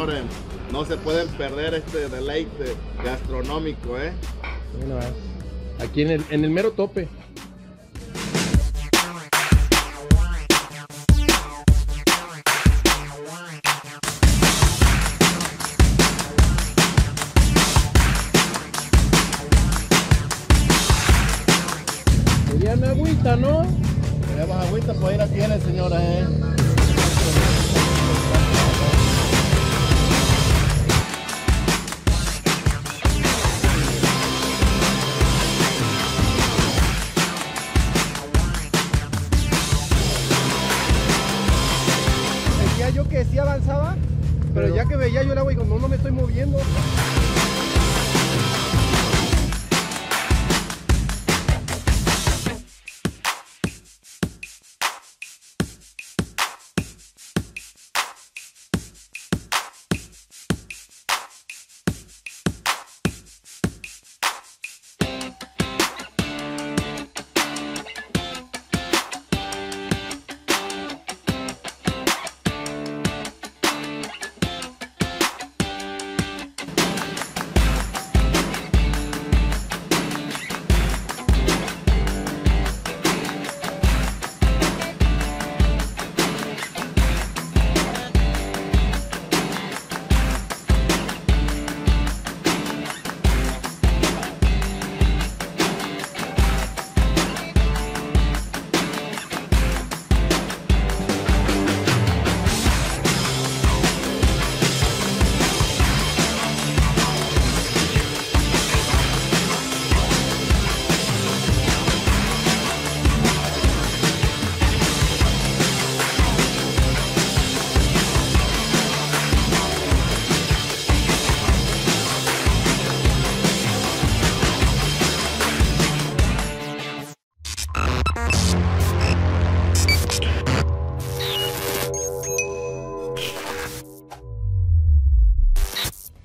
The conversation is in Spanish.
señores. No se pueden perder este deleite gastronómico, Bueno, aquí en el mero tope. Querían agüita, ¿no? Queremos agüita, pues ahí la tienen, señora, Decía yo que sí avanzaba, pero ya que veía yo el agua y como no me estoy moviendo.